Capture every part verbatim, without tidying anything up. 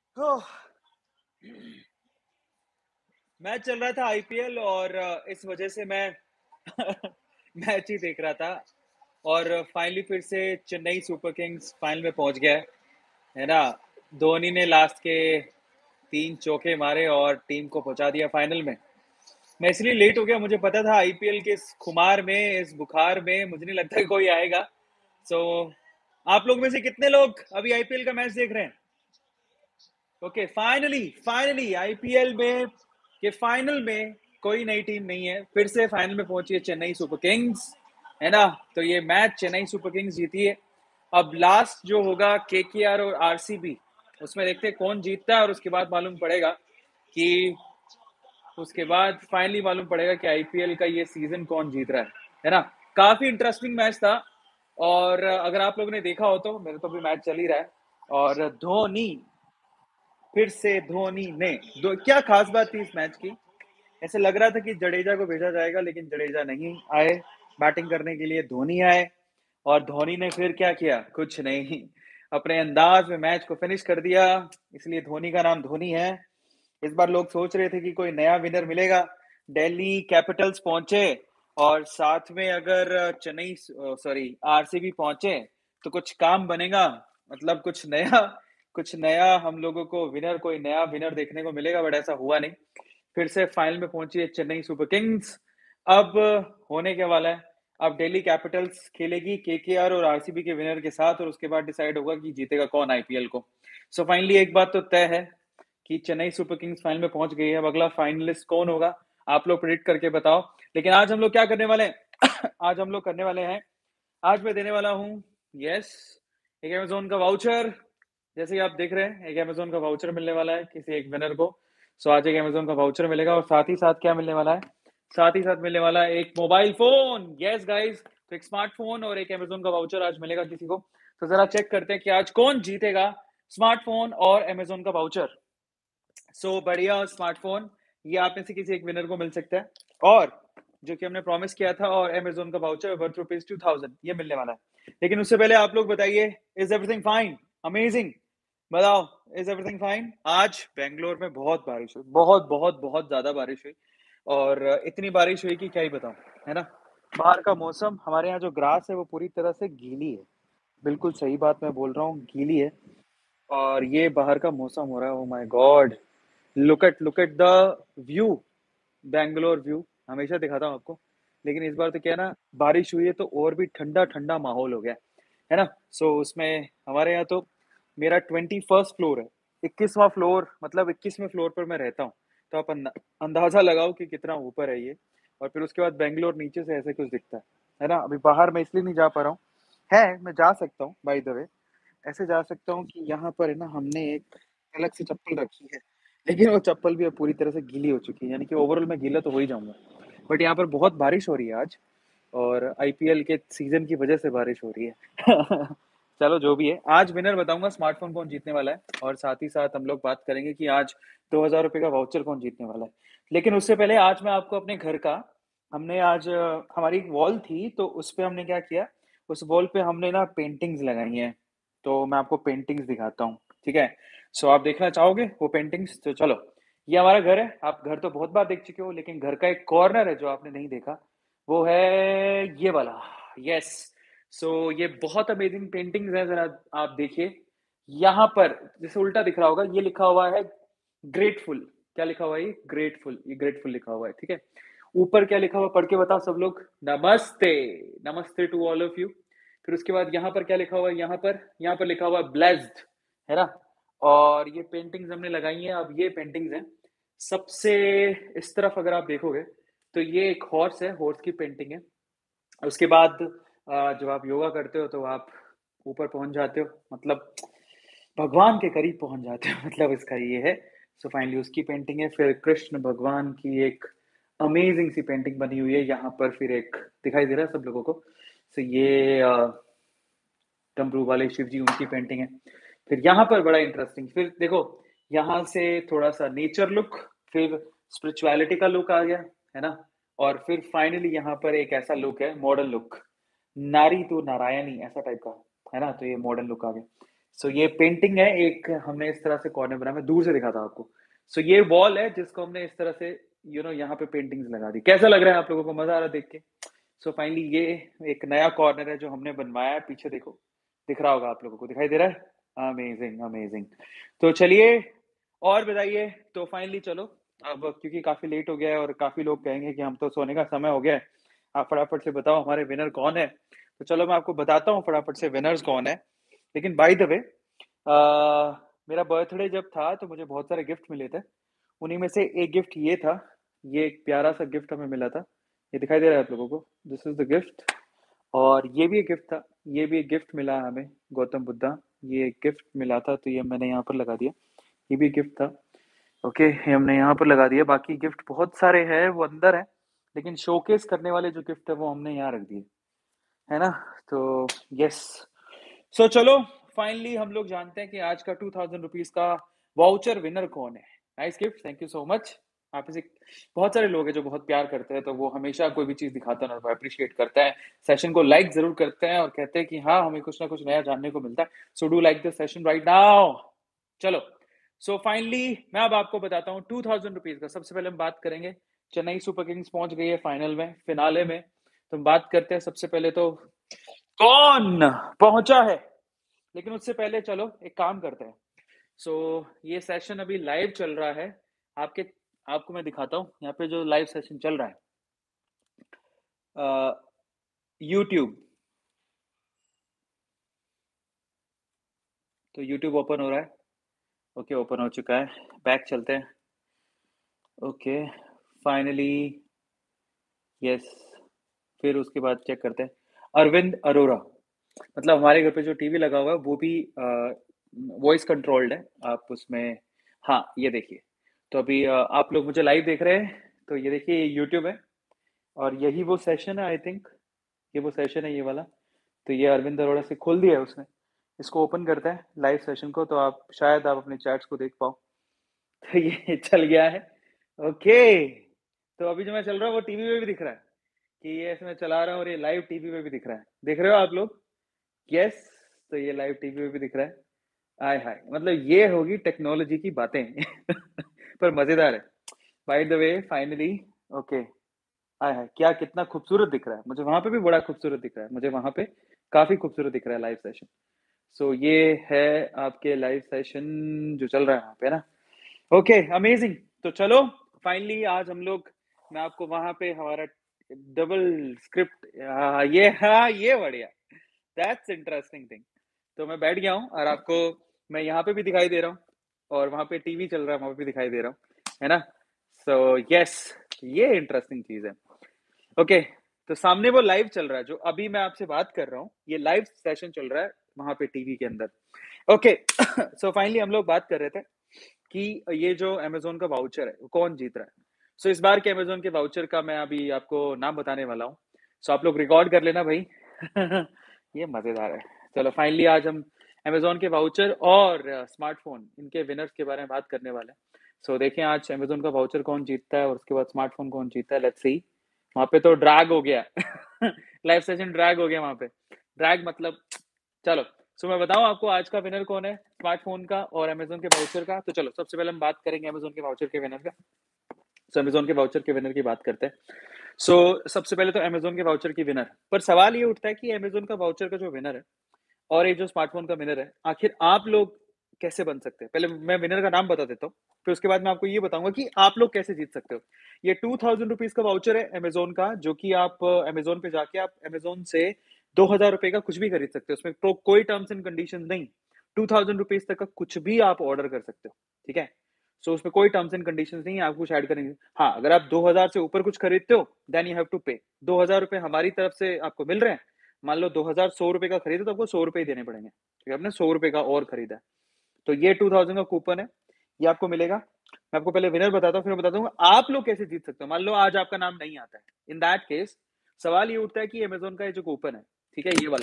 ओह! Match चल रहा था आईपीएल और अ, इस वजह से मैं मैच ही देख रहा था और फाइनली फिर से चेन्नई सुपर किंग्स फाइनल में पहुंच गया है, है ना? धोनी ने लास्ट के तीन चौके मारे और टीम को पहुंचा दिया फाइनल में। मैं इसलिए लेट हो गया, मुझे पता था आईपीएल के इस खुमार में, इस बुखार में मुझे नहीं लगता कि कोई आएगा। सो आप लोग में से कितने लोग अभी आईपीएल का मैच देख रहे हैं? ओके, फाइनली फाइनली आईपीएल में के फाइनल में कोई नई टीम नहीं है, फिर से फाइनल में पहुंची है चेन्नई सुपर किंग्स, है ना? तो ये मैच चेन्नई सुपर किंग्स जीती है। अब लास्ट जो होगा केकेआर और आरसीबी, उसमें देखते हैं कौन जीतता है और उसके बाद मालूम पड़ेगा कि उसके बाद फाइनली मालूम पड़ेगा कि आईपीएल का ये सीजन कौन जीत रहा है, है ना? काफी इंटरेस्टिंग मैच था और अगर आप लोगों ने देखा हो तो मेरे तो अभी मैच चल ही रहा है और धोनी, फिर से धोनी ने दो, क्या खास बात थी इस मैच की? ऐसे लग रहा था कि जडेजा को भेजा जाएगा लेकिन जडेजा नहीं आए बैटिंग करने के लिए, धोनी आए और धोनी ने फिर क्या किया? कुछ नहीं, अपने अंदाज में मैच को फिनिश कर दिया, इसलिए धोनी का नाम धोनी है। इस बार लोग सोच रहे थे कि कोई नया विनर मिलेगा, दिल्ली कैपिटल्स पहुंचे और साथ में अगर चेन्नई सॉरी आरसीबी पहुंचे तो कुछ काम बनेगा, मतलब कुछ नया कुछ नया हम लोगों को विनर कोई नया विनर देखने को मिलेगा, बट ऐसा हुआ नहीं। फिर से फाइनल में पहुंची है चेन्नई सुपर किंग्स। अब होने के वाला है, अब दिल्ली कैपिटल्स खेलेगी केकेआर और आरसीबी के विनर के साथ और उसके बाद डिसाइड होगा कि जीतेगा कौन आईपीएल को। सो फाइनली एक बात तो तय है कि चेन्नई सुपर किंग्स फाइनल में पहुंच गई है। अब अगला फाइनलिस्ट कौन होगा, आप लोग प्रेडिक्ट करके बताओ। लेकिन आज हम लोग क्या करने वाले हैं आज हम लोग करने वाले हैं, आज मैं देने वाला हूँ, यस, एक अमेजोन का वाउचर। जैसे कि आप देख रहे हैं, एक अमेजोन का वाउचर मिलने वाला है किसी एक विनर को। सो आज एक अमेजोन का वाउचर मिलेगा और साथ ही साथ क्या मिलने वाला है? साथ ही साथ मिलने वाला है एक मोबाइल फोन, यस गाइस। तो एक स्मार्टफोन और एक अमेजोन का वाउचर आज मिलेगा किसी को। तो जरा चेक करते हैं कि आज कौन जीतेगा स्मार्टफोन और अमेजोन का वाउचर। सो so, बढ़िया स्मार्टफोन ये आप में से किसी एक विनर को मिल सकता है और जो कि हमने प्रॉमिस किया था, और अमेजोन का voucher worth rupees two thousand ये मिलने वाला है। लेकिन उससे पहले आप लोग बताइए, इज एवरीथिंग फाइन? अमेजिंग, बताओ, इज एवरीथिंग फाइन? आज बेंगलोर में बहुत बारिश हुई, बहुत बहुत बहुत ज्यादा बारिश हुई और इतनी बारिश हुई कि क्या ही बताऊं, है ना? बाहर का मौसम, हमारे यहाँ जो ग्रास है वो पूरी तरह से गीली है, बिल्कुल सही बात मैं बोल रहा हूँ, गीली है। और ये बाहर का मौसम हो रहा है, oh my god, look at look at the view, Bangalore view हमेशा दिखाता हूँ आपको, लेकिन इस बार तो क्या है ना, बारिश हुई है तो और भी ठंडा ठंडा माहौल हो गया है ना। सो so, उसमें हमारे यहाँ तो मेरा ट्वेंटी फर्स्ट फ्लोर है, इक्कीसवां फ्लोर, मतलब इक्कीसवें फ्लोर पर मैं रहता हूँ। तो आप अंदा, अंदाजा लगाओ कि कितना ऊपर है ये। और फिर उसके बाद बेंगलोर नीचे से ऐसे कुछ दिखता है है ना। अभी बाहर मैं इसलिए नहीं जा पा रहा हूँ, है मैं जा सकता हूँ बाय द वे, ऐसे जा सकता हूँ कि यहाँ पर है ना, हमने एक अलग से चप्पल रखी है, लेकिन वो चप्पल भी अब पूरी तरह से गीली हो चुकी है, यानी कि ओवरऑल मैं गीला तो हो ही जाऊंगा। बट यहाँ पर बहुत बारिश हो रही है आज, और आईपीएल के सीजन की वजह से बारिश हो रही है चलो जो भी है, आज विनर बताऊंगा स्मार्टफोन कौन जीतने वाला है, और साथ ही साथ हम लोग बात करेंगे कि आज दो हजार रुपये का वाउचर कौन जीतने वाला है। लेकिन उससे पहले आज मैं आपको अपने घर का, हमने आज अ, हमारी एक वॉल थी तो उस पे हमने क्या किया, उस वॉल पे हमने ना पेंटिंग्स लगाई हैं। तो मैं आपको पेंटिंग्स दिखाता हूँ, ठीक है? सो आप देखना चाहोगे वो पेंटिंग्स? तो चलो, ये हमारा घर है, आप घर तो बहुत बार देख चुके हो, लेकिन घर का एक कॉर्नर है जो आपने नहीं देखा, वो है ये वाला, यस। सो ये बहुत अमेजिंग पेंटिंग्स है, जरा आप देखिए। यहाँ पर जैसे उल्टा दिख रहा होगा, ये लिखा हुआ है ग्रेटफुल, क्या लिखा हुआ है? ये ग्रेटफुल, ये ग्रेटफुल लिखा हुआ है, ठीक है। ऊपर क्या लिखा हुआ पढ़ के बताओ सब लोग? नमस्ते, नमस्ते टू ऑल ऑफ यू। फिर उसके बाद यहाँ पर क्या लिखा हुआ है? यहाँ पर यहाँ पर लिखा हुआ है ब्लेस्ड, है ना। और ये पेंटिंग्स हमने लगाई हैं। अब ये पेंटिंग्स हैं सबसे इस तरफ, अगर आप देखोगे तो ये एक हॉर्स है, हॉर्स की पेंटिंग है। उसके बाद अ, जब आप योगा करते हो तो आप ऊपर पहुंच जाते हो, मतलब भगवान के करीब पहुंच जाते हो मतलब इसका ये है। सो फाइनली उसकी पेंटिंग है। फिर कृष्ण भगवान की एक अमेजिंग सी पेंटिंग बनी हुई है यहाँ पर, फिर एक दिखाई दे रहा है सब लोगों को। सो ये अ, डमरू वाले शिव जी, उनकी पेंटिंग है। फिर यहाँ पर बड़ा इंटरेस्टिंग, फिर देखो यहाँ से थोड़ा सा नेचर लुक, फिर स्पिरिचुअलिटी का लुक आ गया, है ना। और फिर फाइनली यहाँ पर एक ऐसा लुक है, मॉडर्न लुक, नारी तो नारायणी ऐसा टाइप का, है ना। तो ये मॉडर्न लुक आ गया। सो ये पेंटिंग है, एक हमने इस तरह से कॉर्नर बनाया, मैं दूर से दिखाता हूँ आपको। सो ये वॉल है जिसको हमने इस तरह से यू नो यहाँ पे पेंटिंग्स लगा दी। कैसा लग रहा है आप लोगों को? मजा आ रहा है देख के? सो फाइनली ये एक नया कॉर्नर है जो हमने बनवाया है। पीछे देखो, दिख रहा होगा आप लोगों को, दिखाई दे रहा है? Amazing amazing. तो चलिए और बताइए। तो फाइनली चलो अब, क्योंकि काफी लेट हो गया है और काफी लोग कहेंगे कि हम तो सोने का समय हो गया है, आप फटाफट से बताओ हमारे विनर कौन है। तो चलो मैं आपको बताता हूँ फटाफट से विनर्स कौन है। लेकिन बाय द वे, मेरा बर्थडे जब था तो मुझे बहुत सारे गिफ्ट मिले थे। उन्हीं में से एक गिफ्ट ये था। ये एक प्यारा सा गिफ्ट हमें मिला था। ये दिखाई दे रहा है आप लोगों को? This is the gift. और ये भी एक गिफ्ट था। ये भी एक गिफ्ट मिला हमें, गौतम बुद्धा। ये एक गिफ्ट मिला था तो ये मैंने यहाँ पर लगा दिया। ये भी गिफ्ट था। ओके, ये हमने यहाँ पर लगा दिया। बाकी गिफ्ट बहुत सारे हैं, वो अंदर है। लेकिन शोकेस करने वाले जो गिफ्ट है वो हमने यहाँ रख दिए, है ना? तो यस। सो चलो फाइनली हम लोग जानते हैं कि आज का टू थाउजेंड रुपीज का वाउचर विनर कौन है। Nice gift, thank you so much. आप इसे, बहुत सारे लोग हैं जो बहुत प्यार करते हैं, तो वो हमेशा कोई भी चीज दिखाते हैं और अप्रिशिएट करता है। सेशन को लाइक जरूर करते हैं और कहते हैं कि हाँ हमें कुछ ना कुछ नया जानने को मिलता है। So do like this session right now. चलो, सो so फाइनली मैं अब आपको बताता हूँ टू थाउजेंड रुपीज का। सबसे पहले हम बात करेंगे, चेन्नई सुपर किंग्स पहुंच गई है फाइनल में, फिनाले में। तो हम बात करते हैं सबसे पहले तो कौन पहुंचा है। लेकिन उससे पहले चलो एक काम करते हैं। सो so, ये सेशन अभी लाइव चल रहा है। आपके आपको मैं दिखाता हूँ यहाँ पे जो लाइव सेशन चल रहा है, यूट्यूब। तो यूट्यूब ओपन हो रहा है। ओके, ओपन हो चुका है। बैक चलते हैं। Okay, finally yes. फिर उसके बाद चेक करते हैं, अरविंद अरोरा। मतलब हमारे घर पे जो टीवी लगा हुआ है वो भी वॉइस कंट्रोल्ड है। आप उसमें, हाँ ये देखिए। तो अभी अ, आप लोग मुझे लाइव देख रहे हैं। तो ये देखिए, ये यूट्यूब है और यही वो सेशन है आई थिंक। ये वो सेशन है, ये वाला। तो ये अरविंद अरोड़ा से खोल दिया है उसने। इसको ओपन करता है लाइव सेशन को, तो आप शायद आप अपने चैट्स को देख पाओ। तो ये चल गया है। ओके, तो अभी जो मैं चल रहा हूँ वो टीवी में भी दिख रहा है कि ये इसमें चला रहा हूँ, और ये लाइव टीवी में भी दिख रहा है। देख रहे हो आप लोग? यस। तो ये लाइव टीवी में भी दिख रहा है। आय हाय, मतलब ये होगी टेक्नोलॉजी की बातें। पर मजेदार है। By the way finally, okay. आय हाय, क्या कितना खूबसूरत दिख रहा है। मुझे वहां पे भी बड़ा खूबसूरत दिख रहा है। मुझे वहां पे काफी खूबसूरत दिख रहा है लाइव सेशन। सो ये है आपके लाइव सेशन जो चल रहा है वहां पे ना। Okay, amazing. तो चलो फाइनली आज हम लोग, मैं आपको वहां पे हमारा डबल स्क्रिप्ट, हाँ ये, हाँ ये बढ़िया, दैट्स इंटरेस्टिंग थिंग। तो मैं बैठ गया हूँ और आपको मैं यहाँ पे भी दिखाई दे रहा हूँ, और वहां पे टीवी चल रहा है वहां पे भी दिखाई दे रहा हूँ, है ना? सो so, यस, ये इंटरेस्टिंग चीज है। ओके okay, तो सामने वो लाइव चल रहा है, जो अभी मैं आपसे बात कर रहा हूँ, ये लाइव सेशन चल रहा है वहां पे टीवी के अंदर। ओके, सो फाइनली हम लोग बात कर रहे थे कि ये जो अमेजोन का वाउचर है वो कौन जीत रहा है। सो so, इस बार के अमेजोन के वाउचर का मैं अभी आपको नाम बताने वाला हूँ। सो so, आप लोग रिकॉर्ड कर लेना भाई। ये मजेदार है। चलो फाइनली आज हम अमेजोन के वाउचर और स्मार्टफोन, इनके विनर्स के बारे में बात करने वाले हैं। सो so, देखें आज अमेजोन का वाउचर कौन जीतता है और उसके बाद स्मार्टफोन कौन जीतता है। Let's see. वहां पे तो ड्रैग हो गया। लाइव सेशन ड्रैग हो गया वहां पे। ड्रैग मतलब, चलो सो मैं बताऊं आपको आज का विनर कौन है, स्मार्टफोन का और अमेजोन के वाउचर का। तो चलो सबसे पहले हम बात करेंगे अमेजोन के वाउचर के विनर का। सो अमेजोन के वाउचर के विनर की बात करते हैं। सो so, सबसे पहले तो अमेजोन के वाउचर की विनर, पर सवाल ये उठता है कि अमेजोन का वाउचर का जो विनर है और ये जो स्मार्टफोन का विनर है, आखिर आप लोग कैसे बन सकते हैं। पहले मैं विनर का नाम बता देता हूँ, फिर उसके बाद मैं आपको ये बताऊंगा कि आप लोग कैसे जीत सकते हो। ये टू थाउजेंड रुपीज का वाउचर है अमेजोन का, जो कि आप अमेजोन पे जाके आप अमेजोन से दो हजार रुपए का कुछ भी खरीद सकते हो। उसमें तो कोई टर्म्स एंड कंडीशन नहीं। टू थाउजेंड रुपीज तक का कुछ भी आप ऑर्डर कर सकते हो, ठीक है? सो so, उसमें कोई टर्म्स एंड कंडीशंस नहीं है, आप कुछ ऐड करेंगे। हाँ, अगर आप दो हजार से ऊपर कुछ खरीदते हो देन यू हैव टू पे। दो हजार रुपए हमारी तरफ से आपको मिल रहे हैं। मान लो दो हजार सौ रुपए का खरीदे तो आपको सौ रुपए ही देने पड़ेंगे, क्योंकि आपने सौ रुपए का और खरीदा है। तो ये टू थाउजेंड का कूपन है, ये आपको मिलेगा। मैं आपको पहले विनर बताता हूँ, फिर मैं बताता हूँ आप लोग कैसे जीत सकते हो। मान लो आज आपका नाम नहीं आता है, इन दैट केस सवाल ये उठता है कि अमेजोन का ये जो कूपन है, ठीक है, ये वाला,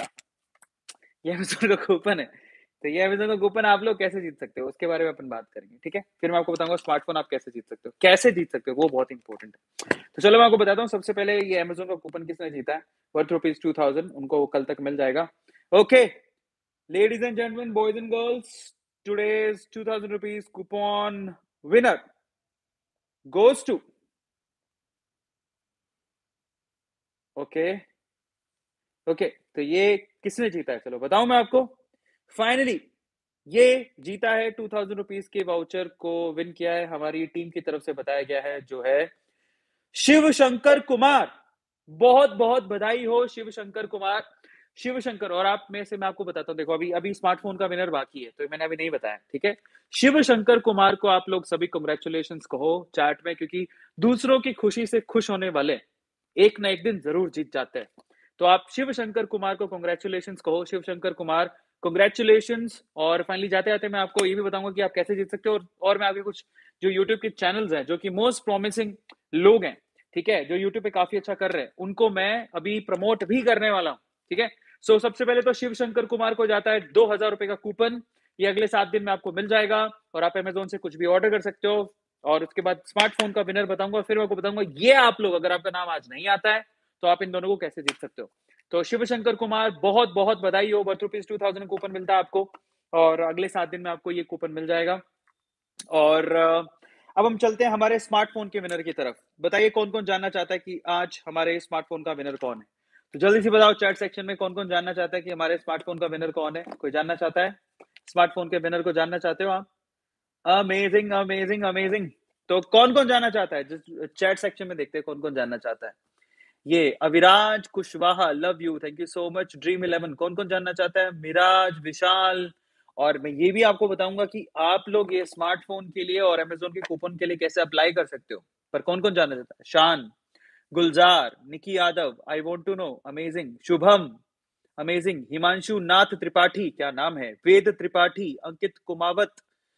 ये अमेजोन का कूपन है। तो ये अमेजोन का कूपन आप लोग कैसे जीत सकते हो उसके बारे में अपन बात करेंगे, ठीक है? फिर मैं आपको बताऊंगा स्मार्टफोन आप कैसे जीत सकते हो, कैसे जीत सकते हो वो बहुत इंपॉर्टेंट है। तो चलो मैं आपको बताता हूँ। सबसे पहले ये अमेजोन का कूपन किसने जीता है, वर्थ रुपीज टू थाउजेंड, उनको कल तक मिल जाएगा। Okay, Ladies and gentlemen, boys and girls, today's two thousand rupees coupon winner goes to. Okay okay तो ये किसने जीता है, चलो बताऊं मैं आपको। फाइनली ये जीता है टू थाउजेंड रुपीज के वाउचर को विन किया है, हमारी टीम की तरफ से बताया गया है, जो है शिव शंकर कुमार। बहुत बहुत बधाई हो शिव शंकर कुमार। शिव शंकर, और आप में से मैं आपको बताता हूँ, देखो अभी अभी स्मार्टफोन का विनर बाकी है, तो मैंने अभी नहीं बताया, ठीक है। शिव शंकर कुमार को आप लोग सभी कांग्रेचुलेशंस कहो चैट में, क्योंकि दूसरों की खुशी से खुश होने वाले एक ना एक दिन जरूर जीत जाते हैं। तो आप शिव शंकर कुमार को कांग्रेचुलेशंस कहो। शिव शंकर कुमार कांग्रेचुलेशंस। और फाइनली जाते जाते मैं आपको ये भी बताऊंगा कि आप कैसे जीत सकते हो, और, और मैं आपके कुछ जो यूट्यूब के चैनल्स हैं जो कि मोस्ट प्रॉमिसिंग लोग हैं, ठीक है, जो यूट्यूब पे काफी अच्छा कर रहे हैं, उनको मैं अभी प्रमोट भी करने वाला हूँ, ठीक है। सो so, सबसे पहले तो शिव शंकर कुमार को जाता है दो हजार रुपए का कूपन। ये अगले सात दिन में आपको मिल जाएगा और आप अमेजोन से कुछ भी ऑर्डर कर सकते हो। और उसके बाद स्मार्टफोन का विनर बताऊंगा, फिर मैं आपको बताऊंगा ये आप लोग, अगर आपका नाम आज नहीं आता है तो आप इन दोनों को कैसे जीत सकते हो। तो शिव शंकर कुमार बहुत बहुत बधाई हो, worth rupees two thousand coupon मिलता है आपको, और अगले सात दिन में आपको ये कूपन मिल जाएगा। और अब हम चलते हैं हमारे स्मार्टफोन के विनर की तरफ। बताइए कौन कौन जानना चाहता है कि आज हमारे स्मार्टफोन का विनर कौन है। तो जल्दी से बताओ चैट सेक्शन में कौन कौन जानना चाहता है कि हमारे स्मार्टफोन का विनर कौन है। कोई जानना चाहता है? स्मार्टफोन के विनर को जानना चाहते हो आप? Amazing amazing amazing. तो कौन कौन जानना चाहता है, चैट सेक्शन में देखते हैं कौन कौन जानना चाहता है। ये Aviraj Kushwaha, love you, thank you so much. Dream eleven, कौन कौन जानना चाहता है? मिराज, विशाल। और मैं ये भी आपको बताऊंगा कि आप लोग ये स्मार्टफोन के लिए और अमेजोन के कूपन के लिए कैसे अप्लाई कर सकते हो। पर कौन कौन जानना चाहता है? Shaan, Gulzar, Nikki Yadav, I want to know, amazing. Shubham, amazing. Himanshu Nath Tripathi, क्या नाम है। वेद त्रिपाठी, अंकित कुमावत,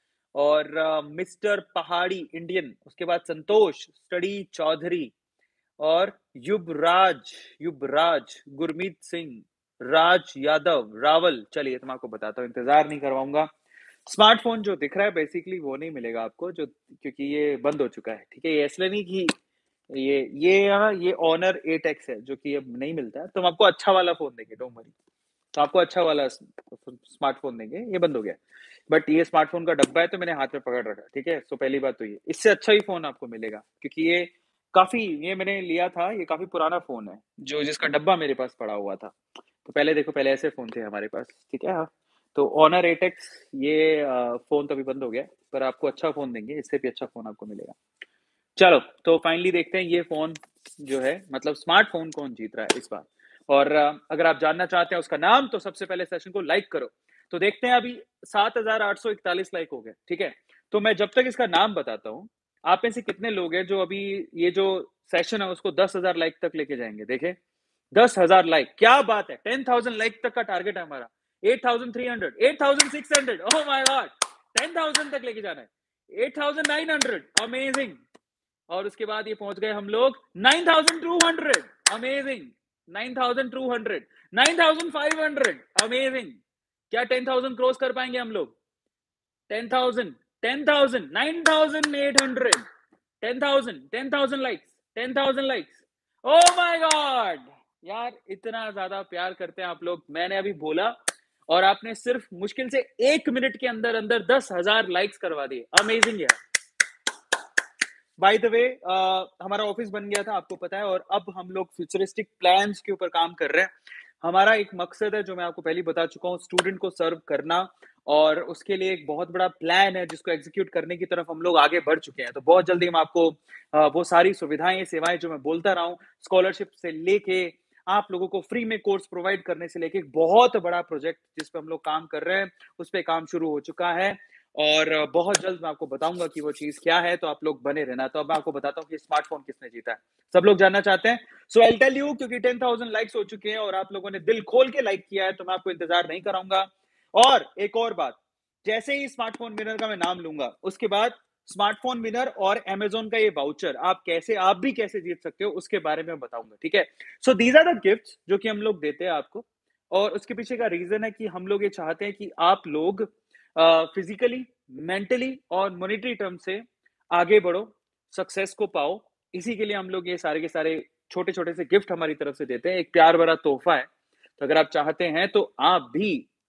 और मिस्टर पहाड़ी इंडियन। उसके बाद संतोष, स्टडी चौधरी, और युवराज, युवराज, गुरमीत सिंह, राज यादव, रावल। चलिए तो मैं आपको बताता हूँ, इंतजार नहीं करवाऊंगा। स्मार्टफोन जो दिख रहा है बेसिकली वो नहीं मिलेगा आपको, जो क्योंकि ये बंद हो चुका है, ठीक है। ये इसलिए नहीं कि ये ये ये ऑनर एट एक्स है जो कि अब नहीं मिलता है, तो हम आपको अच्छा वाला फोन देंगे, डोंट वरी। तो आपको अच्छा वाला स्मार्टफोन देंगे, ये बंद हो गया। बट ये स्मार्टफोन का डब्बा है तो मैंने हाथ में पकड़ रखा, ठीक है। तो पहली बात तो ये, इससे अच्छा ही फोन आपको मिलेगा, क्योंकि ये काफी, ये मैंने लिया था, ये काफी पुराना फोन है जो जिसका डब्बा मेरे पास पड़ा हुआ था। तो पहले देखो, पहले ऐसे फोन थे हमारे पास, ठीक है। तो ऑनर एट एक्स, ये फोन तो अभी बंद हो गया, पर आपको अच्छा फोन देंगे, इससे भी अच्छा फोन आपको मिलेगा। चलो तो फाइनली देखते हैं ये फोन जो है, मतलब स्मार्टफोन कौन जीत रहा है इस बार। और अगर आप जानना चाहते हैं उसका नाम, तो सबसे पहले सेशन को लाइक करो। तो देखते हैं, अभी सात हजार आठ सौ इकतालीस लाइक हो गए, ठीक है। तो मैं जब तक इसका नाम बताता हूँ, आप में से कितने लोग हैं जो अभी ये जो सेशन है उसको दस हजार लाइक तक लेके जाएंगे। देखे, दस हजार लाइक, क्या बात है। टेन थाउजेंड लाइक तक का टारगेट है हमारा। Eight thousand three hundred, eight thousand six hundred, oh my god, ten thousand तक लेके जाना है। Eight thousand nine hundred, amazing. और उसके बाद ये पहुंच गए हम लोग nine thousand two hundred, amazing. Nine thousand two hundred, nine thousand five hundred, amazing. क्या टेन थाउजेंड क्रॉस कर पाएंगे हम लोग? Ten thousand, ten thousand, nine thousand eight hundred, ten thousand, ten thousand likes, ten thousand likes. Oh my god यार, इतना ज्यादा प्यार करते हैं आप लोग। मैंने अभी बोला और आपने सिर्फ मुश्किल से एक मिनट के अंदर अंदर दस हजार लाइक्स करवा दिए, अमेजिंग यार। बाय द वे, हमारा ऑफिस बन गया था, आपको पता है, और अब हम लोग फ्यूचरिस्टिक प्लान्स के ऊपर काम कर रहे हैं। हमारा एक मकसद है जो मैं आपको पहले बता चुका हूँ, स्टूडेंट को सर्व करना, और उसके लिए एक बहुत बड़ा प्लान है जिसको एग्जीक्यूट करने की तरफ हम लोग आगे बढ़ चुके हैं। तो बहुत जल्दी हम आपको uh, वो सारी सुविधाएं, सेवाएं जो मैं बोलता रहा हूँ, स्कॉलरशिप से लेके आप लोगों को फ्री में कोर्स प्रोवाइड करने से लेके एक बहुत बड़ा प्रोजेक्ट जिस पे हम लोग काम कर रहे हैं, उस पर काम शुरू हो चुका है। और बहुत जल्द मैं आपको बताऊंगा कि वो चीज क्या है, तो आप लोग बने रहना। तो अब मैं आपको बताता हूँ कि स्मार्टफोन किसने जीता है, सब लोग जानना चाहते हैं। सो आई टेल यू, क्योंकि टेन थाउजेंड लाइक्स हो चुके हैं और आप लोगों ने दिल खोल के लाइक किया है, तो मैं आपको इंतजार नहीं कराऊंगा। और एक और बात, जैसे ही स्मार्टफोन विनर का मैं नाम लूंगा, उसके बाद स्मार्टफोन विनर और अमेजोन का ये वाउचर आप कैसे, आप भी कैसे जीत सकते हो, उसके बारे में बताऊंगा, ठीक है। So these are the gifts जो कि हम लोग देते हैं आपको, और उसके पीछे का रीजन है कि हम लोग ये चाहते हैं कि आप लोग फिजिकली, मेंटली और मॉनेटरी टर्म से आगे बढ़ो, सक्सेस को पाओ। इसी के लिए हम लोग ये सारे के सारे छोटे छोटे से गिफ्ट हमारी तरफ से देते हैं, एक प्यार भरा तोहफा है। तो अगर आप चाहते हैं तो आप भी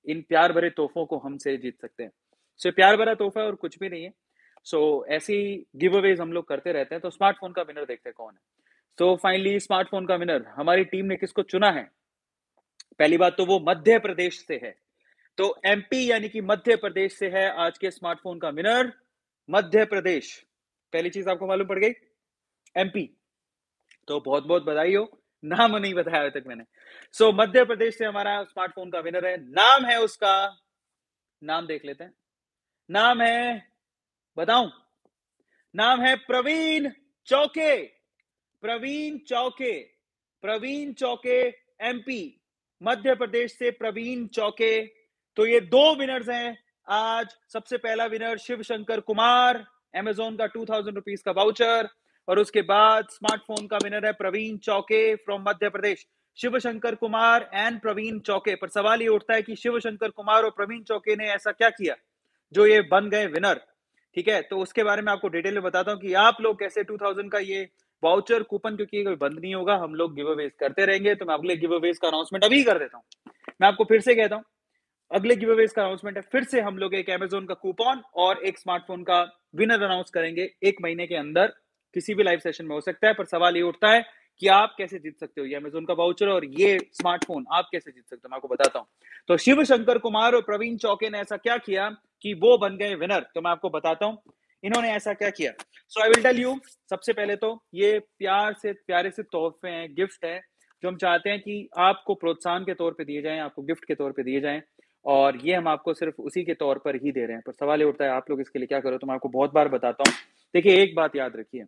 इन प्यार भरे तोहफों को हमसे जीत सकते हैं। सो so, प्यार भरा तोहफा और कुछ भी नहीं है। सो so, ऐसी गिव अवेज हम लोग करते रहते हैं। तो स्मार्टफोन का विनर देखते हैं कौन है। तो फाइनली स्मार्टफोन का विनर हमारी टीम ने किसको चुना है? पहली बात तो वो मध्य प्रदेश से है। तो एमपी यानी कि मध्य प्रदेश से है आज के स्मार्टफोन का विनर, मध्य प्रदेश। पहली चीज आपको मालूम पड़ गई, एमपी। तो बहुत बहुत बधाई हो, नाम नहीं बताया अभी तक मैंने। सो so, मध्य प्रदेश से हमारा स्मार्टफोन का विनर है। नाम है उसका, नाम देख लेते हैं। नाम है, बताऊं? नाम है प्रवीण चौके। प्रवीण चौके, प्रवीण चौके, एमपी, मध्य प्रदेश से प्रवीण चौके। तो ये दो विनर्स हैं आज। सबसे पहला विनर शिव शंकर कुमार, अमेजोन का टू थाउजेंड रुपीज का वाउचर, और उसके बाद स्मार्टफोन का विनर है प्रवीण चौके फ्रॉम मध्य प्रदेश। शिव शंकर कुमार एंड प्रवीण चौके। पर सवाल ये उठता है कि शिव शंकर कुमार और प्रवीण चौके ने ऐसा क्या किया जो ये बन गए विनर? ठीक है, तो उसके बारे में आपको डिटेल में बताता हूं कि आप लोग कैसे टू थाउजेंड का ये वाउचर कूपन, क्योंकि कोई बंद नहीं होगा, हम लोग गिव अवेज करते रहेंगे। तो मैं अगले गिव अवेज का अनाउंसमेंट अभी कर देता हूं। मैं आपको फिर से कहता हूं, अगले गिव अवेज का अनाउंसमेंट है, फिर से हम लोग एक अमेजोन का कूपन और एक स्मार्टफोन का विनर अनाउंस करेंगे एक महीने के अंदर। किसी भी लाइव सेशन में हो सकता है। पर सवाल ये उठता है कि आप कैसे जीत सकते हो ये अमेजोन का वाउचर और ये स्मार्टफोन, आप कैसे जीत सकते हो? मैं आपको बताता हूं। तो शिव शंकर कुमार और प्रवीण चौके ने ऐसा क्या किया कि वो बन गए विनर? तो मैं आपको बताता हूं इन्होंने ऐसा क्या किया। So I will tell you. सबसे पहले तो ये प्यार से प्यारे से तोहफे हैं, गिफ्ट है, जो हम चाहते हैं कि आपको प्रोत्साहन के तौर पे दिए जाएं, आपको गिफ्ट के तौर पे दिए जाएं, और ये हम आपको सिर्फ उसी के तौर पर ही दे रहे हैं। पर सवाल ये उठता है आप लोग इसके लिए क्या करो? तो मैं आपको बहुत बार बताता हूँ। देखिए, एक बात याद रखिए,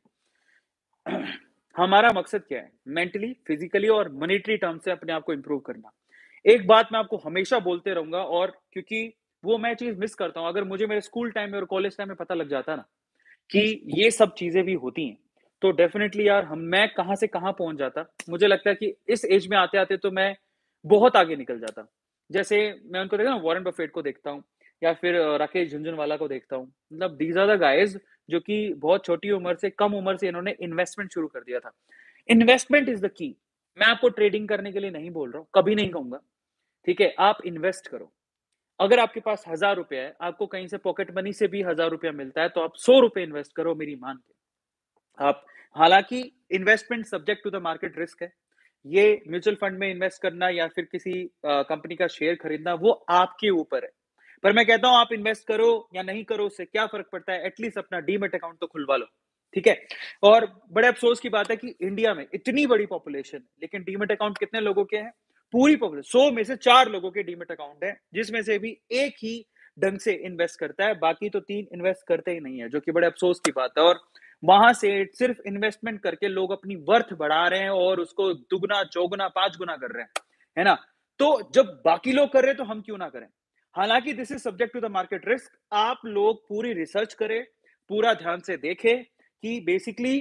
हमारा मकसद क्या है? मेंटली, फिजिकली और मॉनेटरी टर्म से अपने आप को इंप्रूव करना। एक बात मैं आपको हमेशा बोलते रहूंगा, और क्योंकि वो मैं चीज मिस करता हूं। अगर मुझे मेरे स्कूल टाइम में और कॉलेज टाइम में पता लग जाता ना कि ये सब चीजें भी होती हैं, तो डेफिनेटली यार हम मैं कहां से कहां पहुंच जाता। मुझे लगता है कि इस एज में आते आते तो मैं बहुत आगे निकल जाता। जैसे मैं उनको देखता हूँ, वॉरेन बफेट को देखता हूँ, या फिर राकेश झुनझुनवाला को देखता हूँ। मतलब दीज आर द गाइज जो कि बहुत छोटी उम्र से, कम उम्र से इन्होंने इन्वेस्टमेंट शुरू कर दिया था। Investment is the key. मैं आपको ट्रेडिंग करने के लिए नहीं बोल रहा हूँ, कभी नहीं कहूंगा। ठीक है, आप इन्वेस्ट करो। अगर आपके पास हजार रुपया है, आपको कहीं से पॉकेट मनी से भी हजार रुपया मिलता है, तो आप सौ रुपए इन्वेस्ट करो मेरी मान के। आप, हालांकि investment subject to the market risk है। ये म्यूचुअल फंड में इन्वेस्ट करना या फिर किसी कंपनी का शेयर खरीदना, वो आपके ऊपर है। पर मैं कहता हूं आप इन्वेस्ट करो या नहीं करो, उससे क्या फर्क पड़ता है? एटलीस्ट अपना डीमेट अकाउंट तो खुलवा लो। ठीक है। और बड़े अफसोस की बात है कि इंडिया में इतनी बड़ी पॉपुलेशन, लेकिन डीमेट अकाउंट कितने लोगों के हैं? पूरी पॉपुलेशन सौ में से चार लोगों के डीमेट अकाउंट है, जिसमें से भी एक ही ढंग से इन्वेस्ट करता है, बाकी तो तीन इन्वेस्ट करते ही नहीं है, जो कि बड़े अफसोस की बात है। और वहां से सिर्फ इन्वेस्टमेंट करके लोग अपनी वर्थ बढ़ा रहे हैं और उसको दुगना चौगुना पांच गुना कर रहे हैं, है ना? तो जब बाकी लोग कर रहे हैं तो हम क्यों ना करें? हालांकि this is subject to the market risk. आप लोग पूरी रिसर्च करें, पूरा ध्यान से देखें कि बेसिकली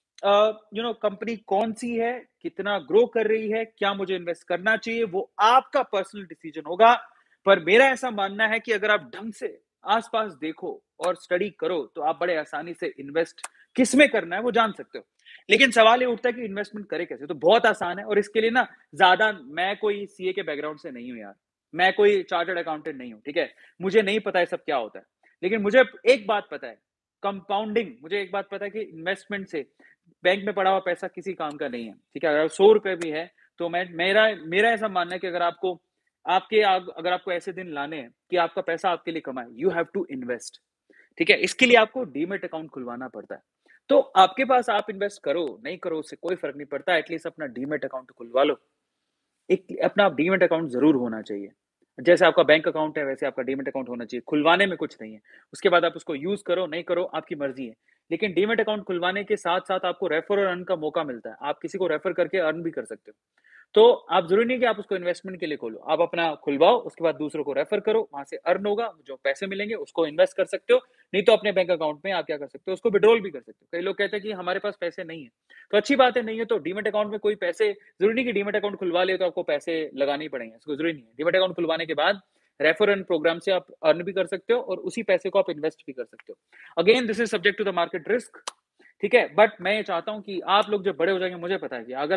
यू नो कंपनी कौन सी है, कितना ग्रो कर रही है, क्या मुझे इन्वेस्ट करना चाहिए, वो आपका पर्सनल डिसीजन होगा। पर मेरा ऐसा मानना है कि अगर आप ढंग से आसपास देखो और स्टडी करो, तो आप बड़े आसानी से इन्वेस्ट किस में करना है वो जान सकते हो। लेकिन सवाल ये उठता है कि इन्वेस्टमेंट करे कैसे? तो बहुत आसान है, और इसके लिए ना ज्यादा, मैं कोई सीए के बैकग्राउंड से नहीं हूं यार, मैं कोई चार्टर्ड अकाउंटेंट नहीं हूं। ठीक है, मुझे नहीं पता है सब क्या होता है, लेकिन मुझे एक बात पता है, कंपाउंडिंग। मुझे एक बात पता है कि इन्वेस्टमेंट से बैंक में पड़ा हुआ पैसा किसी काम का नहीं है। ठीक है, अगर सौ रुपए भी है तो मैं मेरा मेरा ऐसा मानना है कि अगर आपको आपके अगर आपको ऐसे दिन लाने हैं कि आपका पैसा आपके लिए कमाए, यू हैव टू इन्वेस्ट। ठीक है, इसके लिए आपको डीमेट अकाउंट खुलवाना पड़ता है। तो आपके पास, आप इन्वेस्ट करो नहीं करो उससे कोई फर्क नहीं पड़ता, एटलीस्ट अपना डीमेट अकाउंट खुलवा लो। एक अपना डीमेट अकाउंट जरूर होना चाहिए। जैसे आपका बैंक अकाउंट है वैसे आपका डीमेट अकाउंट होना चाहिए। खुलवाने में कुछ नहीं है, उसके बाद आप उसको यूज करो नहीं करो आपकी मर्जी है। लेकिन डीमेट अकाउंट खुलवाने के साथ साथ आपको रेफर और अर्न का मौका मिलता है। आप किसी को रेफर करके अर्न भी कर सकते हो। तो आप जरूरी नहीं कि आप उसको इन्वेस्टमेंट के लिए खोलो, आप अपना खुलवाओ, उसके बाद दूसरों को रेफर करो, वहां से अर्न होगा, जो पैसे मिलेंगे उसको इन्वेस्ट कर सकते हो। नहीं तो अपने बैंक अकाउंट में आप क्या कर सकते हो, उसको विड्रॉल भी कर सकते हो। कई लोग कहते हैं कि हमारे पास पैसे नहीं है, तो अच्छी बात है, नहीं है तो डीमेट अकाउंट में कोई पैसे, जरूरी नहीं कि डीमेट अकाउंट खुलवा ले तो आपको पैसे लगाने ही पड़ेंगे, इसको जरूरी नहीं है। डीमेट अकाउंट खुलवाने के बाद रेफर अर्न प्रोग्राम से आप अर्न भी कर सकते हो और उसी पैसे को आप इन्वेस्ट भी कर सकते हो। Again this is subject to the market risk. ठीक है, बट मैं ये चाहता हूं कि आप लोग जब बड़े हो जाएंगे, मुझे पता है कि अगर आप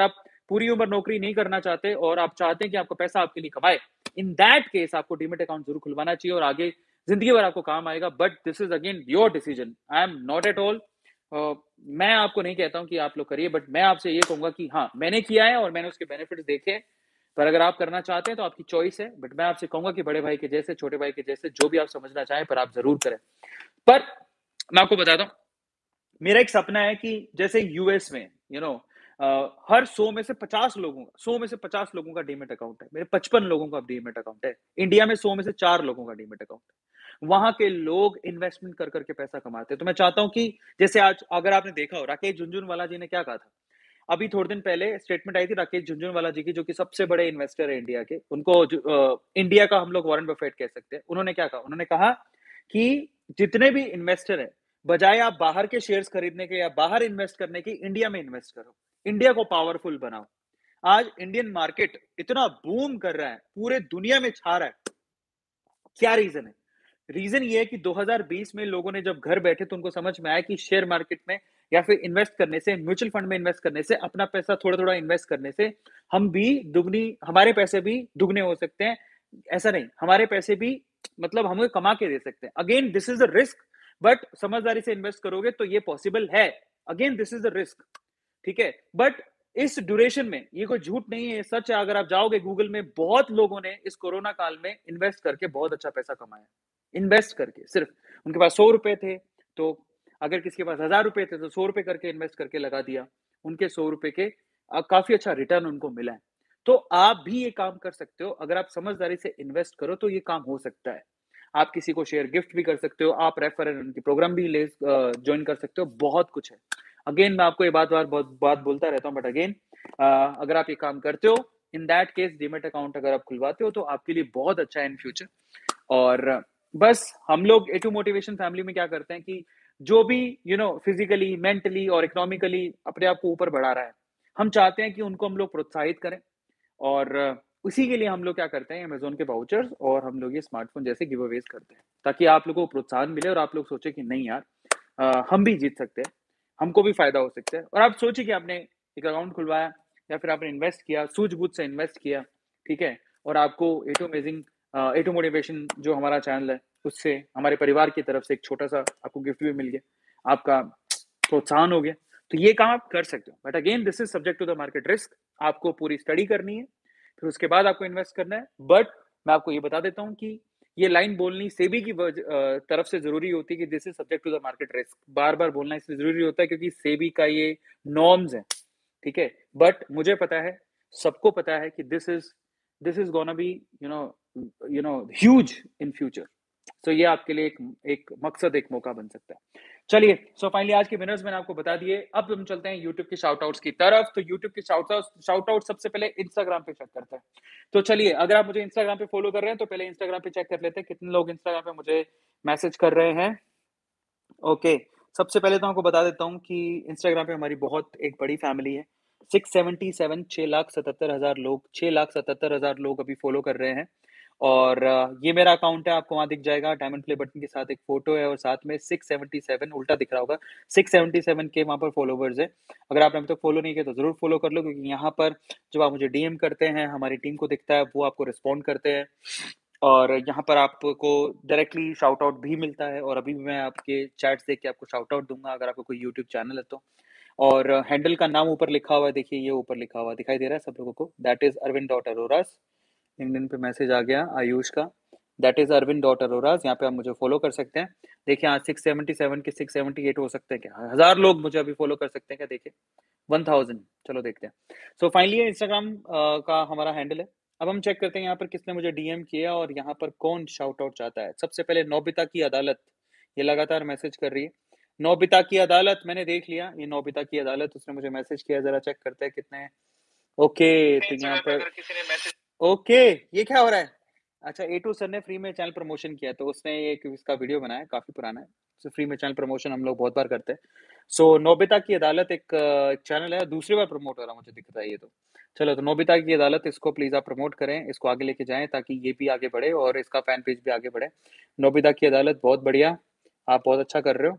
पूरी उम्र नौकरी नहीं करना चाहते और आप चाहते हैं कि आपका पैसा आपके लिए कमाए, इन दैट केस आपको डीमैट अकाउंट ज़रूर खुलवाना चाहिए और आगे ज़िंदगी भर आपको काम आएगा। But this is again your decision, I am not at all uh, मैं आपको नहीं कहता हूँ कि आप लोग करिए, बट मैं आपसे ये कहूँगा कि हाँ, मैंने किया है और मैंने उसके बेनिफिट्स देखे हैं, पर अगर आप करना चाहते हैं तो आपकी चॉइस है। बट मैं आपसे कहूँगा कि बड़े भाई के जैसे, छोटे भाई के जैसे, जो भी आप समझना चाहें, पर आप ज़रूर करें। पर मैं आपको बताता हूँ, मेरा एक सपना है कि जैसे यूएस में यू नो अ, हर सौ में से पचास लोगों का सौ में से पचास लोगों का डीमैट अकाउंट है। मेरे पचपन लोगों का डीमैट अकाउंट है। इंडिया में सौ में से चार लोगों का डीमैट अकाउंट है। वहाँ के लोग इन्वेस्टमेंट कर कर के पैसा कमाते हैं। तो मैं चाहता हूँ कि जैसे आज अगर आपने देखा हो, राकेश झुनझुनवाला जी ने क्या कहा था? अभी थोड़े दिन पहले स्टेटमेंट आई थी राकेश झुनझुनवाला जी की, जो कि सबसे बड़े इन्वेस्टर है इंडिया के। उनको जो अ, इंडिया का हम लोग वॉरेन बफेट कह सकते हैं। उन्होंने क्या कहा? उन्होंने कहा कि जितने भी इन्वेस्टर हैं, बजाय आप बाहर के शेयर्स खरीदने के या बाहर इन्वेस्ट करने की, इंडिया में इन्वेस्ट करो। इंडिया को पावरफुल बनाओ। आज इंडियन मार्केट इतना बूम कर रहा है, पूरे दुनिया में छा रहा है। क्या रीजन है? रीजन ये है कि दो हज़ार बीस में लोगों ने जब घर बैठे तो उनको समझ में आया कि शेयर मार्केट में या फिर इन्वेस्ट करने से, म्यूचुअल फंड में इन्वेस्ट करने से, अपना पैसा थोड़ा-थोड़ा इन्वेस्ट करने से हम भी दुगनी हमारे पैसे भी दुगने हो सकते हैं। ऐसा नहीं, हमारे पैसे भी मतलब हमें कमा के दे सकते हैं। Again this is a risk, but समझदारी से इन्वेस्ट करोगे तो ये पॉसिबल है। Again this is a risk, ठीक है? बट इस ड्यूरेशन में ये कोई झूठ नहीं है, ये सच है। अगर आप जाओगे गूगल में, बहुत लोगों ने इस कोरोना काल में इन्वेस्ट करके बहुत अच्छा पैसा कमाया। इन्वेस्ट करके सिर्फ उनके पास सौ रुपए थे, तो अगर किसी के पास हजार रुपए थे तो सौ रुपए करके इन्वेस्ट करके लगा दिया। उनके सौ रुपए के अ, काफी अच्छा रिटर्न उनको मिला है। तो आप भी ये काम कर सकते हो। अगर आप समझदारी से इन्वेस्ट करो तो ये काम हो सकता है। आप किसी को शेयर गिफ्ट भी कर सकते हो, आप रेफरल उनकी प्रोग्राम भी ले ज्वाइन कर सकते हो, बहुत कुछ है। अगेन मैं आपको ये बात बार बहुत बात बोलता रहता हूँ, बट अगेन अगर आप ये काम करते हो, in that case demat account अगर आप खुलवाते हो तो आपके लिए बहुत अच्छा है इन फ्यूचर। और बस हम लोग ए टू मोटिवेशन फैमिली में क्या करते हैं कि जो भी यू नो फिजिकली, मेंटली और इकोनॉमिकली अपने आप को ऊपर बढ़ा रहा है, हम चाहते हैं कि उनको हम लोग प्रोत्साहित करें। और उसी के लिए हम लोग क्या करते हैं, अमेज़न के वाउचर्स और हम लोग ये स्मार्टफ़ोन जैसे गिव अवेज़ करते हैं, ताकि आप लोगों को प्रोत्साहन मिले और आप लोग सोचे कि नहीं यार, अ, हम भी जीत सकते हैं, हमको भी फ़ायदा हो सकता है। और आप सोचिए कि आपने एक अकाउंट खुलवाया या फिर आपने इन्वेस्ट किया, सूझबूझ से इन्वेस्ट किया, ठीक है? और आपको A two amazing uh, A two motivation जो हमारा चैनल है, उससे हमारे परिवार की तरफ से एक छोटा-सा आपको गिफ्ट भी मिल गया, आपका प्रोत्साहन हो गया। तो ये काम आप कर सकते हो। But again this is subject to the market risk. आपको पूरी स्टडी करनी है, फिर उसके बाद आपको इन्वेस्ट करना है। बट मैं आपको ये बता देता हूँ कि ये लाइन बोलनी सेबी की वज अ, तरफ से ज़रूरी होती है कि this is subject to the market risk. बार-बार बोलना इसलिए ज़रूरी होता है क्योंकि सेबी का ये नॉर्म्स हैं, ठीक है? बट मुझे पता है, सबको पता है कि this is this is gonna be you know you know huge in future. So ये आपके लिए एक एक मकसद, एक मौका बन सकता है। चलिए, सो फाइनली आज के विनर्स मैंने आपको बता दिए। अब हम चलते हैं यूट्यूब के शाउट आउट्स की तरफ। तो यूट्यूब के शाउट आउट्स शाउट आउट सबसे पहले इंस्टाग्राम पे चेक करते हैं। तो चलिए, अगर आप मुझे इंस्टाग्राम पे फॉलो कर रहे हैं तो पहले इंस्टाग्राम पे चेक कर लेते हैं कितने लोग इंस्टाग्राम पे मुझे मैसेज कर रहे हैं। ओके, सबसे पहले तो आपको बता देता हूँ कि इंस्टाग्राम पे हमारी बहुत एक बड़ी फैमिली है। सिक्स सेवेंटी सेवन छह लाख सतहत्तर हज़ार लोग छह लाख सतहत्तर हज़ार लोग अभी फॉलो कर रहे हैं। और अ, ये मेरा अकाउंट है, आपको वहाँ दिख जाएगा डायमंड प्ले बटन के साथ एक फ़ोटो है और साथ में सिक्स सेवेंटी सेवन उल्टा दिख रहा होगा, सिक्स सेवेंटी सेवन के वहाँ पर फॉलोवर्स हैं। अगर आपने अभी तक फॉलो नहीं किया तो ज़रूर फॉलो कर लो, क्योंकि यहाँ पर जब आप मुझे डीएम करते हैं, हमारी टीम को दिखता है, वो आपको रिस्पॉन्ड करते हैं। और यहाँ पर आपको डायरेक्टली शाउट आउट भी मिलता है और अभी भी मैं आपके चैट्स देख के आपको शाउट आउट दूँगा अगर आपका कोई यूट्यूब चैनल है तो। और हैंडल का नाम ऊपर लिखा हुआ है, देखिए ये ऊपर लिखा हुआ दिखाई दे रहा है सब लोगों को, that is Arvind dot Aroras. LinkedIn पे मैसेज आ गया आयुष का, that is Arvind dot Aroras. यहाँ पे आप मुझे फॉलो कर सकते हैं। देखिए आज सिक्स सेवेंटी सेवन के सिक्स सेवेंटी एट हो सकते हैं क्या? हज़ार लोग मुझे अभी फॉलो कर सकते हैं क्या? देखिए वन थाउज़ेंड, चलो देखते हैं। सो फाइनली ये इंस्टाग्राम अ, का हमारा हैंडल है। अब हम चेक करते हैं यहाँ पर किसने मुझे डीएम किया और यहाँ पर कौन शाउट आउट चाहता है। सबसे पहले नोबिता की अदालत, ये लगातार मैसेज कर रही है। नोबिता की अदालत मैंने देख लिया, ये नोबिता की अदालत, उसने मुझे मैसेज किया, जरा चेक करते हैं कितने हैं। ओके, तो यहाँ पर अगर किसी ने मैसेज ओके, ये क्या हो रहा है? अच्छा, ए टू सर ने फ्री में चैनल प्रमोशन किया, तो उसने एक इसका वीडियो बनाया, काफ़ी पुराना है। सो फ्री में चैनल प्रमोशन हम लोग बहुत बार करते हैं। सो नोबिता की अदालत एक अ, एक चैनल है, दूसरी बार प्रमोट हो रहा है मुझे दिख रहा है ये तो। चलो, तो नोबिता की अदालत, इसको प्लीज़ आप प्रमोट करें, इसको आगे लेके जाएँ ताकि ये भी आगे बढ़े और इसका फैन पेज भी आगे बढ़े। नोबिता की अदालत बहुत बढ़िया, आप बहुत अच्छा कर रहे हो।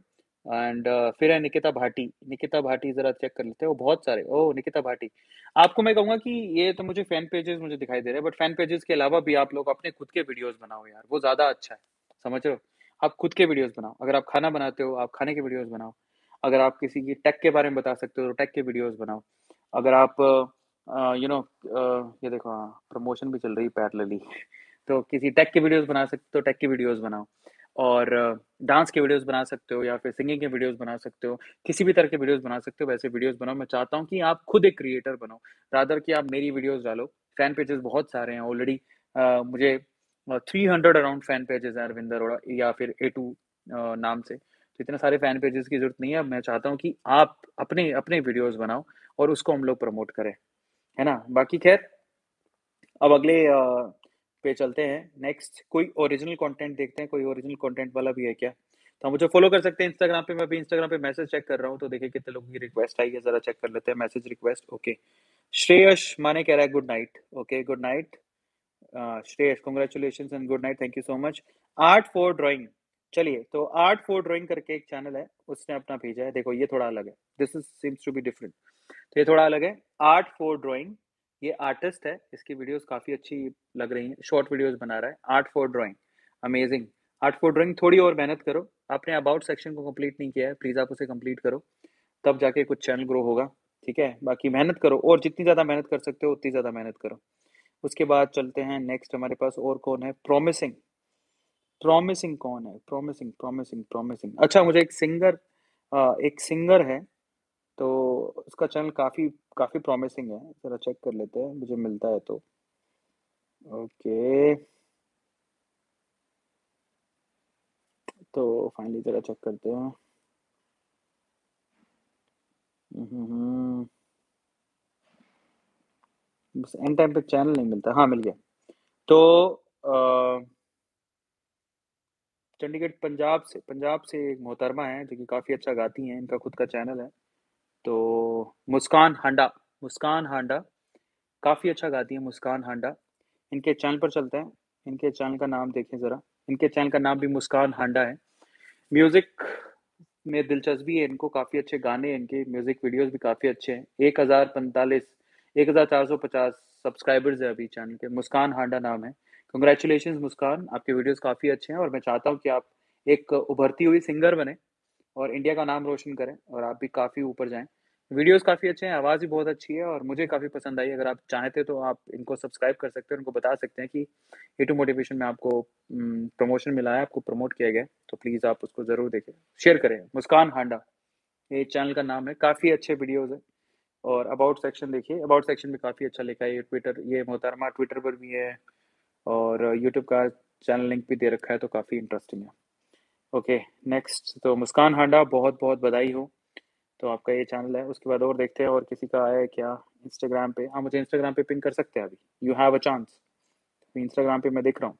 एंड फिर है निकिता भाटी। निकिता भाटी ज़रा चेक कर लेते हैं, वो बहुत सारे ओह! निकिता भाटी। आपको मैं कहूँगा कि ये तो मुझे फैन पेजेज़ मुझे दिखाई दे रहे हैं, बट फैन पेजेज़ के अलावा भी आप लोग अपने खुद के वीडियोज़ बनाओ यार, वो ज़्यादा अच्छा है, समझ रहे हो? आप खुद के वीडियोज़ बनाओ, अगर आप खाना बनाते हो, आप खाने के वीडियोज़ बनाओ। अगर आप किसी की टेक के बारे में बता सकते हो, तो टेक के वीडियोज़ बनाओ। अगर आप अ, यू नो अ, ये देखो हाँ, प्रमोशन भी चल रही है पैरेलली तो किसी टेक के वीडियोज़ बना सकते हो, तो टेक के वीडियोज़ बनाओ। और डांस के वीडियोज़ बना सकते हो या फिर सिंगिंग के वीडियोज़ बना सकते हो, किसी भी तरह के वीडियोज़ बना सकते हो, वैसे वीडियोज़ बनाओ। मैं चाहता हूँ कि आप खुद एक क्रिएटर बनो, रादर कि आप मेरी वीडियोज़ डालो। फैन पेजेज़ बहुत सारे हैं ऑलरेडी अ, मुझे uh, three hundred around fan pages हैं अरविंद अरोड़ा या फिर ए टू अ, नाम से। तो इतने सारे फैन पेजेज़ की ज़रूरत नहीं है, मैं चाहता हूँ कि आप अपने अपने वीडियोज़ बनाओ और उसको हम लोग प्रमोट करें, है ना? बाकी ख़ैर अब अगले अ, पे चलते हैं, नेक्स्ट कोई ओरिजिनल कंटेंट देखते हैं, कोई ओरिजिनल कंटेंट वाला भी है क्या? तो आप मुझे फ़ॉलो कर सकते हैं इंस्टाग्राम पे, मैं अभी इंस्टाग्राम पे मैसेज चेक कर रहा हूँ, तो देखिए कितने लोगों की रिक्वेस्ट आई है, ज़रा चेक कर लेते हैं मैसेज रिक्वेस्ट, ओके। श्रेयस माने कह रहा है good night, okay good night. Uh, Shreyas congratulations and good night, thank you so much. Art for drawing, चलिए तो आर्ट फॉर ड्राइंग करके एक चैनल है, उसने अपना भेजा है, देखो ये थोड़ा अलग है, this is seems to be different. तो ये थोड़ा अलग है, आर्ट फॉर ड्राइंग, ये आर्टिस्ट है, इसकी वीडियोस काफ़ी अच्छी लग रही हैं, शॉर्ट वीडियोस बना रहा है, art for drawing, amazing. Art for drawing थोड़ी और मेहनत करो, आपने अबाउट सेक्शन को कंप्लीट नहीं किया है, प्लीज़ आप उसे कंप्लीट करो, तब जाके कुछ चैनल ग्रो होगा, ठीक है? बाकी मेहनत करो और जितनी ज़्यादा मेहनत कर सकते हो, उतनी ज़्यादा मेहनत करो। उसके बाद चलते हैं नेक्स्ट हमारे पास और कौन है? प्रॉमिसिंग, प्रॉमिसिंग कौन है? प्रॉमिसिंग, प्रॉमिसिंग, प्रॉमिसिंग अच्छा मुझे एक सिंगर अ, एक सिंगर है तो उसका चैनल काफ़ी काफ़ी प्रॉमिसिंग है, ज़रा चेक कर लेते हैं, मुझे मिलता है तो। ओके, तो फाइनली ज़रा चेक करते हैं। हुँ, हुँ, हुँ। बस एंड टाइम पे चैनल नहीं मिलता, हाँ मिल गया। तो अ, चंडीगढ़ पंजाब से पंजाब से एक मोहतरमा हैं जो कि काफ़ी अच्छा गाती हैं, इनका खुद का चैनल है। तो मुस्कान हांडा, मुस्कान हांडा, काफ़ी अच्छा गाती हैं मुस्कान हांडा। इनके चैनल पर चलते हैं, इनके चैनल का नाम देखें ज़रा, इनके चैनल का नाम भी मुस्कान हांडा है। म्यूज़िक में दिलचस्पी है इनको, काफ़ी अच्छे गाने हैं इनके, म्यूज़िक वीडियोज़ भी काफ़ी अच्छे हैं। एक हज़ार पैंतालीस एक हज़ार चार सौ पचास सब्सक्राइबर्स है अभी चैनल के, मुस्कान हांडा नाम है। कांग्रेचुलेशंस मुस्कान, आपके वीडियोज़ काफ़ी अच्छे हैं और मैं चाहता हूँ कि आप एक उभरती हुई सिंगर बनें और इंडिया का नाम रोशन करें और आप भी काफ़ी ऊपर जाएँ। वीडियोज़ काफ़ी अच्छे हैं, आवाज़ भी बहुत अच्छी है और मुझे काफ़ी पसंद आई। अगर आप चाहते तो आप इनको सब्सक्राइब कर सकते हैं, उनको बता सकते हैं कि ए टू मोटिवेशन में आपको उम, प्रमोशन मिला है, आपको प्रमोट किया गया है, तो प्लीज़ आप उसको ज़रूर देखें, शेयर करें। मुस्कान हांडा, ये चैनल का नाम है, काफ़ी अच्छे वीडियोज़ हैं और अबाउट सेक्शन देखिए, अबाउट सेक्शन में काफ़ी अच्छा लिखा है। ये ट्विटर ये मोहतरमा ट्विटर पर भी है और यूट्यूब का चैनल लिंक भी दे रखा है, तो काफ़ी इंटरेस्टिंग है। ओके, नेक्स्ट तो मुस्कान हांडा बहुत-बहुत बधाई हो। तो आपका ये चैनल है, उसके बाद और देखते हैं और किसी का है क्या इंस्टाग्राम पे। हाँ, मुझे इंस्टाग्राम पे पिंग कर सकते हैं अभी, you have a chance. Instagram पे मैं देख रहा हूँ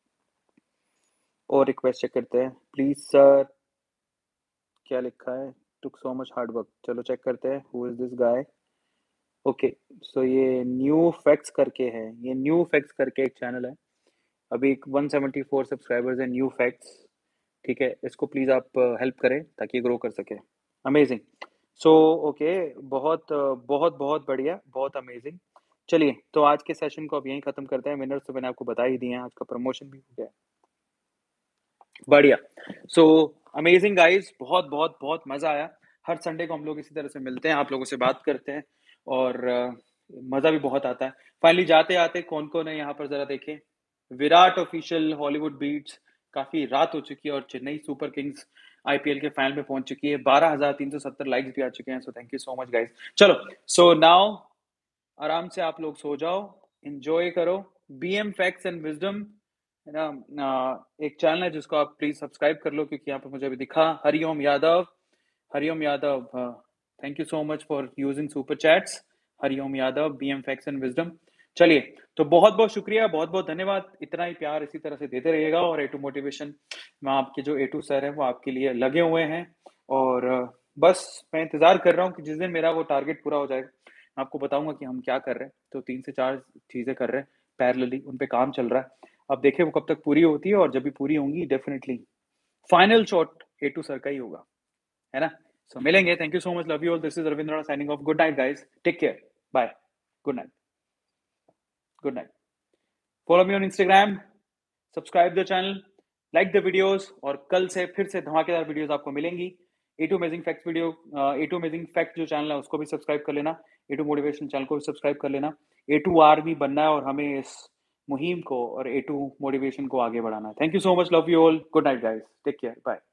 और रिक्वेस्ट चेक करते हैं। प्लीज़ सर, क्या लिखा है? Took so much hard work, चलो चेक करते हैं, who is this guy? Okay, so ये न्यू फैक्ट्स करके है, ये न्यू फैक्ट्स करके एक चैनल है। अभी वन सेवेंटी फोर सब्सक्राइबर्स हैं न्यू फैक्ट्स, ठीक है? इसको प्लीज़ आप हेल्प करें ताकि ये ग्रो कर सके। अमेज़िंग। सो ओके, बहुत बहुत बहुत बढ़िया, बहुत अमेज़िंग। चलिए, तो आज के सेशन को अब यहीं ख़त्म करते हैं। विनर्स तो मैंने आपको बता ही दिए हैं, आज का प्रमोशन भी हो गया है। बढ़िया। सो अमेज़िंग गाइज़, बहुत, बहुत, बहुत मज़ा आया। हर संडे को हम लोग इसी तरह से मिलते हैं, आप लोगों से बात करते हैं और मज़ा भी बहुत आता है। फाइनली जाते-आते कौन-कौन है यहाँ पर ज़रा देखें। विराट ऑफ़िशियल, हॉलीवुड बीट्स, काफ़ी रात हो चुकी है और चेन्नई सुपर किंग्स आईपीएल के फाइनल में पहुँच चुकी है। बारह हज़ार तीन सौ सत्तर लाइक्स भी आ चुके हैं, so thank you so much guys. चलो, सो नाउ आराम से आप लोग सो जाओ, एन्जॉय करो। बीएम फैक्ट्स एंड विज़डम है ना, अ, एक चैनल है जिसको आप प्लीज़ सब्सक्राइब कर लो क्योंकि यहाँ पे मुझे अभी दिखा Hariom Yadav, Hariom Yadav, thank you so much for using super chats. Hariom Yadav, BM facts and wisdom. चलिए, तो बहुत-बहुत शुक्रिया, बहुत-बहुत धन्यवाद। इतना ही प्यार इसी तरह से देते रहिएगा और ए टू मोटिवेशन में आपके जो ए टू सर हैं, वो आपके लिए लगे हुए हैं और अ, बस मैं इंतज़ार कर रहा हूँ कि जिस दिन मेरा वो टारगेट पूरा हो जाएगा, मैं आपको बताऊँगा कि हम क्या कर रहे हैं। तो तीन से चार चीज़ें कर रहे हैं पैरेलली, उन पे काम चल रहा है। अब देखिए वो कब तक पूरी होती है और जब भी पूरी होंगी definitely final shot A two sir का ही होगा। है ना? सो मिलेंगे, thank you so much, love you all, this is Ravindra signing off, good night guys, take care, bye, good night, good night. Follow me on Instagram, subscribe the channel, like the videos, और कल से फिर से धमाकेदार videos आपको मिलेंगी। A two amazing facts video, A two amazing fact जो channel है उसको भी सब्सक्राइब कर लेना, ए टू मोटिवेशन चैनल को भी सब्सक्राइब कर लेना। ए टू आर्मी बनना है और हमें इस मुहिम को और ए टू मोटिवेशन को आगे बढ़ाना है। Thank you so much, love you all, good night guys, take care, bye.